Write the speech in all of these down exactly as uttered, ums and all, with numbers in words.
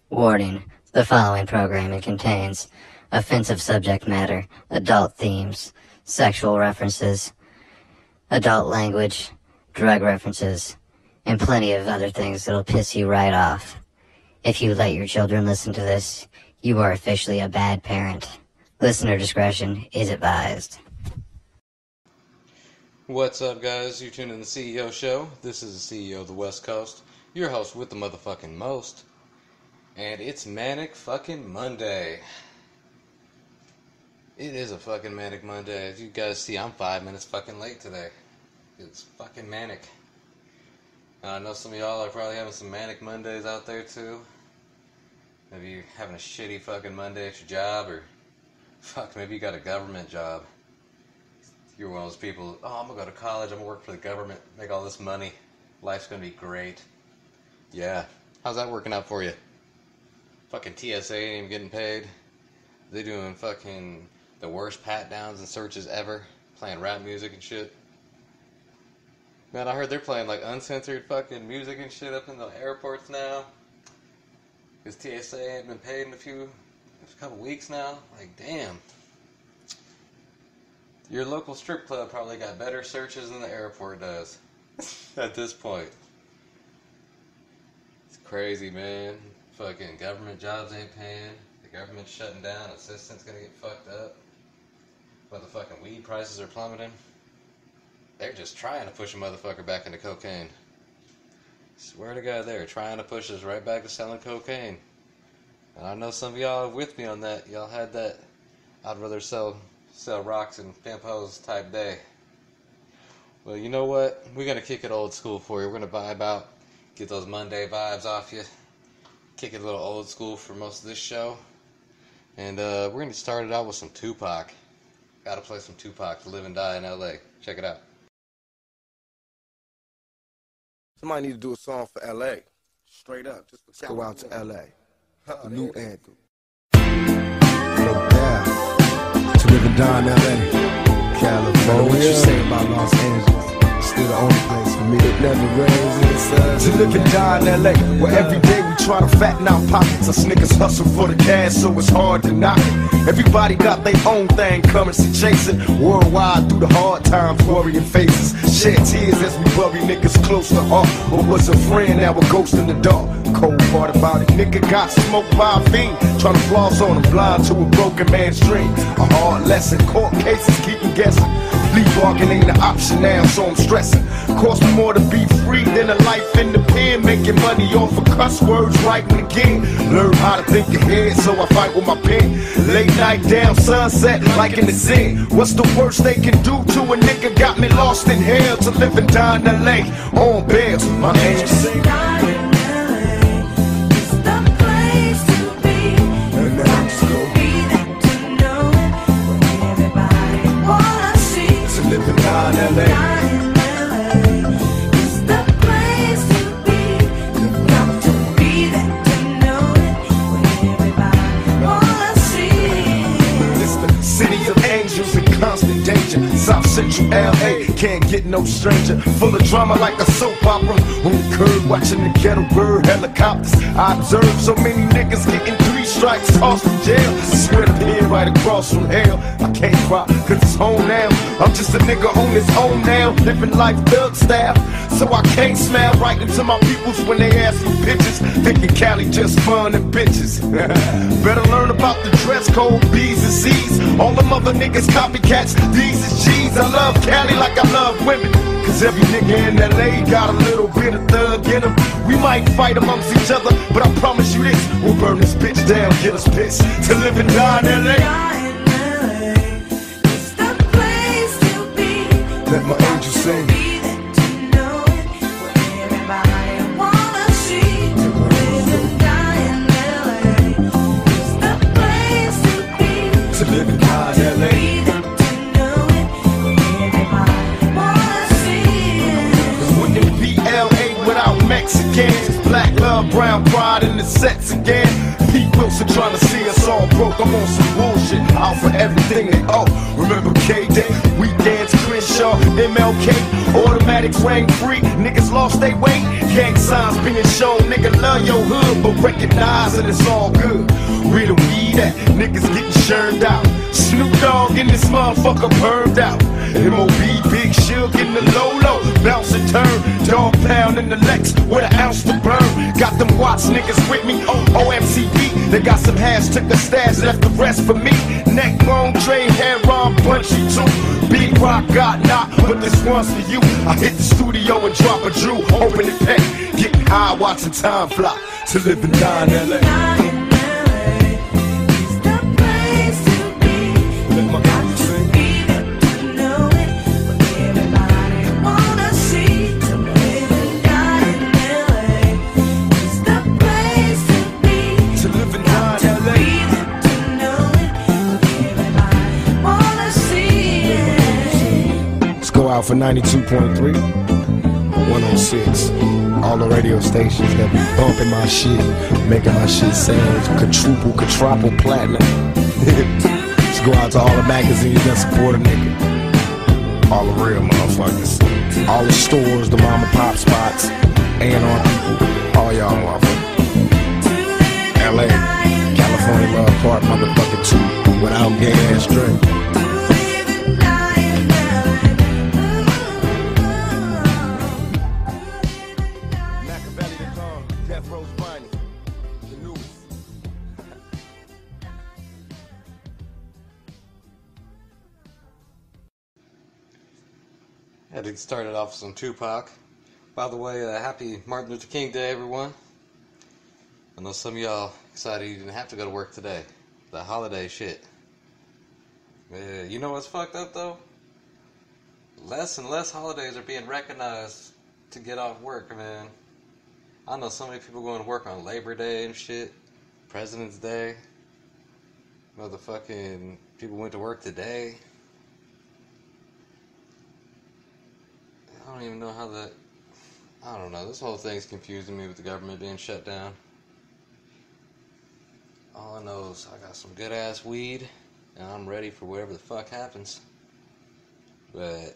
Warning, the following programming contains offensive subject matter, adult themes, sexual references, adult language, drug references, and plenty of other things that'll piss you right off. If you let your children listen to this, you are officially a bad parent. Listener discretion is advised. What's up, guys? You're tuning in the C E O Show. This is the C E O of the West Coast, your host with the motherfucking most. And it's Manic fucking Monday. It is a fucking Manic Monday. As you guys see, I'm five minutes fucking late today. It's fucking manic. And I know some of y'all are probably having some Manic Mondays out there too. Maybe you're having a shitty fucking Monday at your job, or fuck, maybe you got a government job. You're one of those people, oh, I'm gonna go to college, I'm gonna work for the government, make all this money, life's gonna be great. Yeah, how's that working out for you? Fucking T S A ain't even getting paid. They doing fucking the worst pat downs and searches ever, playing rap music and shit. Man, I heard they're playing like uncensored fucking music and shit up in the airports now. Cause T S A ain't been paid in a few, a couple weeks now. Like, damn. Your local strip club probably got better searches than the airport does at this point. It's crazy, man. Fucking government jobs ain't paying. The government's shutting down. Assistants gonna get fucked up. Motherfucking weed prices are plummeting. They're just trying to push a motherfucker back into cocaine. Swear to God, they're trying to push us right back to selling cocaine. And I know some of y'all are with me on that. Y'all had that I'd rather sell sell rocks and pimpos type day. Well, you know what? We're gonna kick it old school for you. We're gonna vibe out, get those Monday vibes off you. Kick it a little old school for most of this show. And uh, we're going to start it out with some Tupac. Gotta play some Tupac to live and die in L A. Check it out. Somebody need to do a song for L A. Straight up. Just for go out to L A. The new anthem. Look down. To live and die in L A. California. What you say about Los Angeles? Still the only place for me. It never rains in the sun. To live and die in L A, where every day we try to fatten our pockets. Us niggas hustle for the cash, so it's hard to knock it. Everybody got their own thing, currency chasing. Worldwide through the hard times, worrying faces. Shed tears as we bury niggas close to heart. What was a friend, now a ghost in the dark. Cold part about it, nigga got smoked by a fiend. Trying to floss on him, blind to a broken man's dream. A hard lesson, court cases keep him guessing. Plea bargain ain't an option now, so I'm stressing. Cost me more to be free than a life in the pen. Making money off of cuss words, writing again. Learn how to think ahead, so I fight with my pen. Late night down, sunset, like in the zen. What's the worst they can do to a nigga? Got me lost in hell to live and die in L A. On bail, my angel sing. L A. Constant danger, South Central L A, can't get no stranger. Full of drama like a soap opera. On the curb watching the ghetto bird helicopters. I observe so many niggas getting three strikes, tossed in jail. I swear to be right across from hell. I can't cry cause it's home now. I'm just a nigga on his own now, living life thug style. So I can't smile right into my peoples when they ask me pictures, thinking Cali just fun and bitches. Better learn about the dress code, B's and C's. All them other niggas copycats, D's and G's. I love Cali like I love women, cause every nigga in L A got a little bit of thug in him. We might fight amongst each other, but I promise you this, we'll burn this bitch down, get us pissed to live and die in L A. Let my angel sing. To live and die in L A. Wouldn't be L A without Mexicans. Black love, brown pride in the sets again. Pete Wilson trying to see us all broke. I'm on some bullshit, out for everything they owe. Remember K-Day, weekends, Crenshaw, M L K, automatic Manic reign free, niggas lost their way. Gang signs being shown, nigga love your hood, but recognize that it's all good. Where the weed at? Niggas getting churned out. Snoop Dogg in this motherfucker burned out. M O B, Big Shug in the low-low, bounce and turn. Dog pound in the Lex with an ounce to burn. Got them Watts niggas with me, O M C B. They got some hash, took the stash, left the rest for me. Neck bone, trade, hair on, punchy too. Big Rock got knocked, but this one's for you. I hit the studio and drop a Drew, open it pack. Getting high, watching time fly. To live and die in L A. Out for ninety-two point three, one oh six. All the radio stations that be bumping my shit, making my shit sound quadruple, quadruple platinum. Let's go out to all the magazines that support a nigga. All the real motherfuckers. All the stores, the mom and pop spots, A and R people, all y'all motherfuckers. L A, California Love Park, motherfucker two, without gay ass drink. Had to start it off with some Tupac. By the way, uh, happy Martin Luther King Day, everyone. I know some of y'all excited you didn't have to go to work today. The holiday shit. Uh, you know what's fucked up, though? Less and less holidays are being recognized to get off work, man. I know so many people going to work on Labor Day and shit. President's Day. Motherfucking people went to work today. I don't even know how that... I don't know. This whole thing's confusing me with the government being shut down. All I know is I got some good-ass weed, and I'm ready for whatever the fuck happens. But...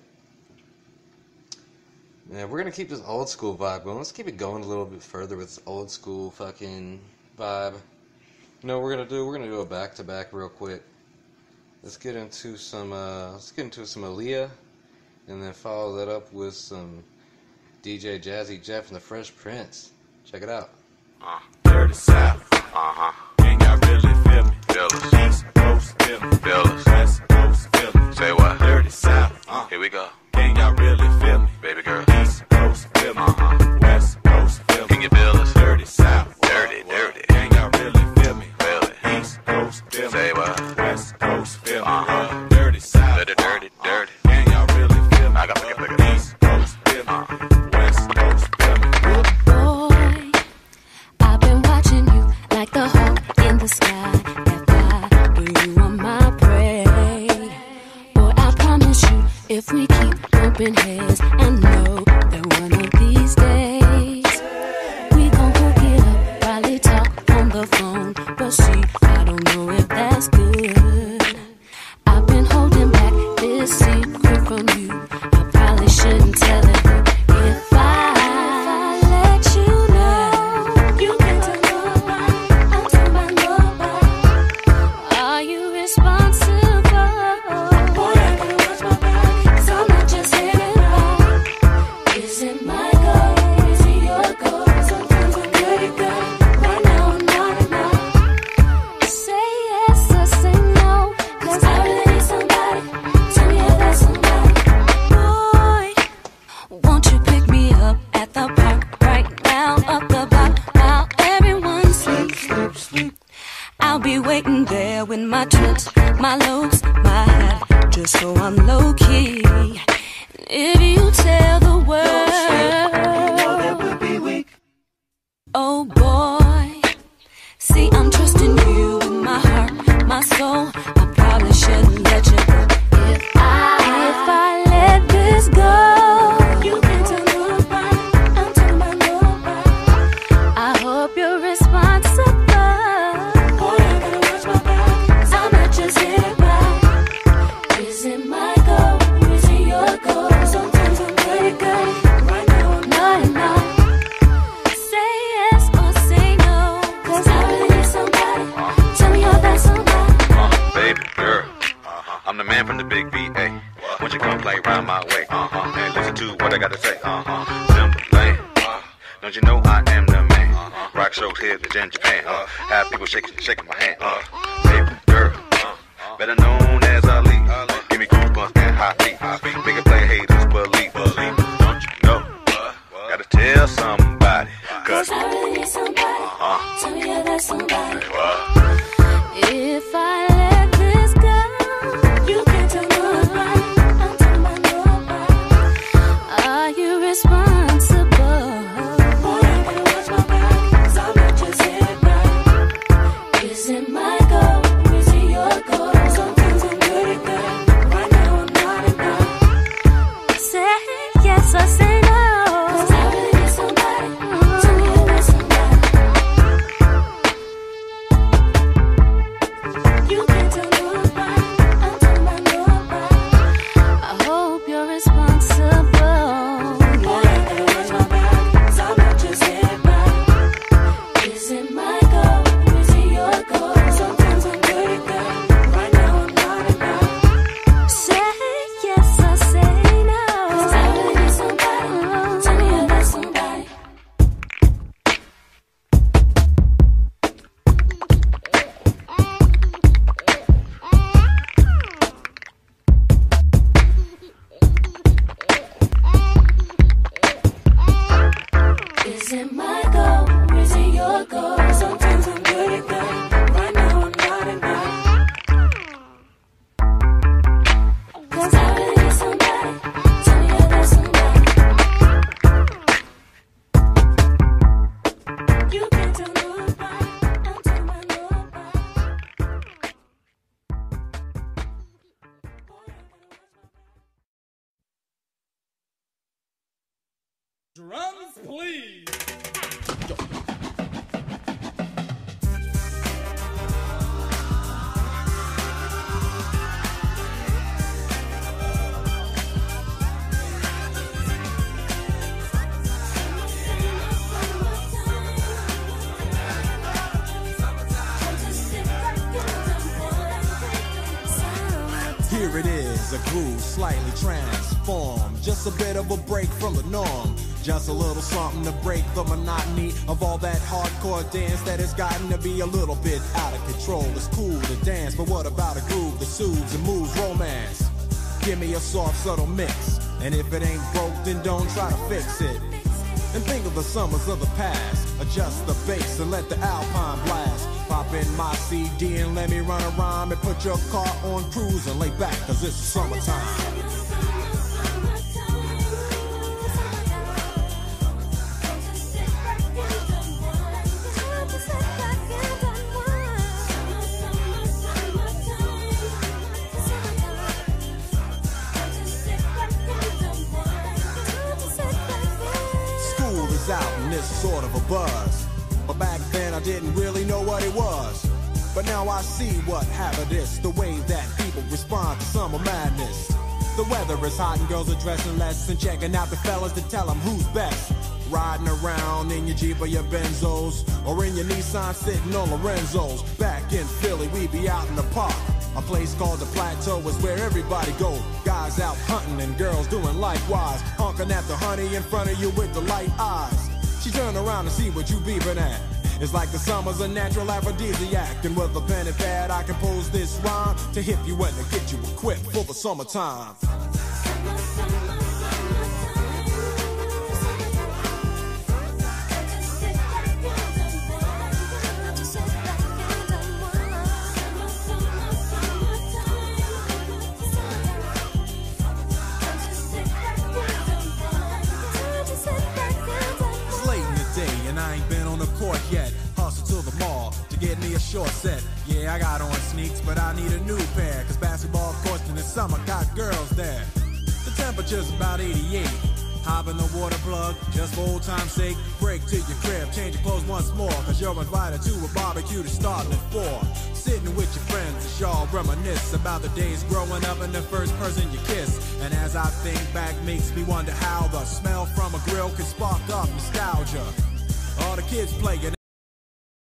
man, we're gonna keep this old school vibe going. Let's keep it going a little bit further with this old school fucking vibe. You know what we're gonna do? We're gonna do a back-to-back real quick. Let's get into some, uh... let's get into some Aaliyah. And then follow that up with some D J Jazzy Jeff and the Fresh Prince. Check it out. Uh, Dirty South. Uh-huh. Can y'all really feel me? Feel us. East Coast feel me. Feel us. West Coast feel me. Say what? Dirty South. Uh, Here we go. Can y'all really feel me? Baby girl. East Coast feel me. Uh-huh. West Coast feel me. Can you feel us? Dirty South. Dirty, dirty. Can y'all really feel me? Feel it. East Coast feel me. Say what? West Coast feel me. Uh-huh. Dirty South. Dirty, dirty, dirty. I got to look at East Coast, uh, West Coast, boy, I've been watching you like the hawk in the sky. That fly, but you are my prey. Boy, I promise you, if we keep bumping heads, I know that one of these days we gon' hook it up, probably talk on the phone. But see, I don't know if that's good. I've been holding back this secret from you. Shouldn't tell it if I, if I let you know. You can't tell nobody, I'll tell my nobody. Are you responsible? Boy, I gotta watch my back, cause I'm not just hitting back. Is it my goal? Is it your goal? Sometimes I'm pretty good, right now I'm not enough. Say yes or say no, cause I really need somebody. Tell me if that's somebody. Won't you pick me up at the park right now, up the block, while everyone sleeps? Sleep, sleep. I'll be waiting there with my tricks, my looks, my hat, just so I'm low key. If you tell the world, you know that we'll be weak. Oh boy, see I'm trusting you with my heart, my soul. I probably shouldn't let you go. If I, if I let this go. Is it my goal? Is it your goal? Sometimes I'm pretty good. man from the big V A. Won't you come play round my way? Uh-huh. And listen to what I got to say. Uh-huh. Timberland. Don't you know I am the man? Uh-huh. Rock shows here in Japan. Uh, have people shaking, shaking my hand. Uh, baby girl, uh, better known as Ali. Uh, give me goosebumps and hot feet. Make it play haters believe. believe. Don't you know? Uh, gotta tell somebody. Cause I really need somebody. Uh-huh. Tell me you're that somebody. Uh, If I let this go, you can't tell nobody. I'm talking about nobody. Are you responsible? Boy, I gotta watch my body, 'cause I might just hit right. Is it my goal? Is it your goal? Sometimes I'm good at that. Right now I'm not enough. Say yes or say no. 'Cause I really need somebody. Tell me you're that somebody. You can't tell nobody. I'm talking about nobody. I hope you're responsible. Boy, I gotta watch my body, 'cause I might just hit right. Is it my goal? Is it your goal? Sometimes I'm good at that. Right now I'm not enough. Say yes or say no. 'Cause I really need somebody. Tell me you're that somebody. Is it my goal? Is it your goal? Sometimes I'm good at that. Right now I'm not enough. 'Cause I really need somebody. Tell me you're that somebody. You can't tell nobody. I'm talking about nobody. Drums, please. Here it is, a groove slightly transformed. Just a bit of a break from the norm. Just a little something to break the monotony of all that hardcore dance that has gotten to be a little bit out of control. It's cool to dance, but what about a groove that soothes and moves romance? Give me a soft, subtle mix. And if it ain't broke, then don't try to fix it. And think of the summers of the past. Adjust the bass and let the alpine blast. Pop in my C D and let me run a rhyme and put your car on cruise and lay back, cause it's summertime. School is out and it's sort of a buzz. But back then I didn't really know what it was. But now I see what happened is the way that people respond to summer madness. The weather is hot and girls are dressing less and checking out the fellas to tell them who's best. Riding around in your Jeep or your Benzos, or in your Nissan sitting on Lorenzo's. Back in Philly, we be out in the park. A place called the Plateau is where everybody go. Guys out hunting and girls doing likewise. Honking at the honey in front of you with the light eyes. She turn around and see what you beeping at. It's like the summer's a natural aphrodisiac. And with a pen and pad I compose this rhyme to hip you and to get you equipped for the summertime. It's late in the day and I ain't been on the court yet. Hustle to the mall to get me a short set. Yeah, I got on sneaks, but I need a new pair. Cause basketball courts in the summer got girls there. The temperature's about eighty-eight. Hop in the water plug, just for old time's sake. Break to your crib, change your clothes once more. Cause you're invited to a barbecue to start at four. Sitting with your friends as y'all reminisce about the days growing up and the first person you kiss. And as I think back, makes me wonder how the smell from a grill can spark up nostalgia. All the kids playing